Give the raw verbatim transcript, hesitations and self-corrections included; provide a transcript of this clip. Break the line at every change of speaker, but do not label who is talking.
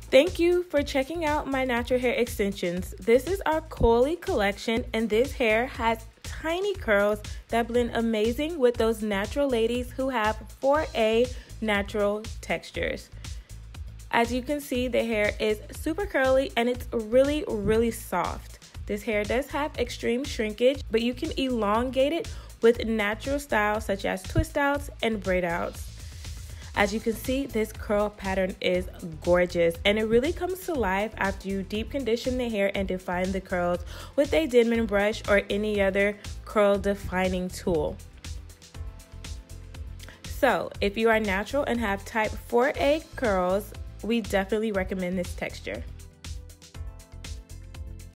Thank you for checking out my natural hair extensions. This is our Coily collection, and this hair has tiny curls that blend amazing with those natural ladies who have four A natural textures. As you can see, the hair is super curly and it's really, really soft. This hair does have extreme shrinkage, but you can elongate it with natural styles such as twist outs and braid outs. As you can see, this curl pattern is gorgeous and it really comes to life after you deep condition the hair and define the curls with a Denman brush or any other curl defining tool. So, if you are natural and have type four A curls, we definitely recommend this texture.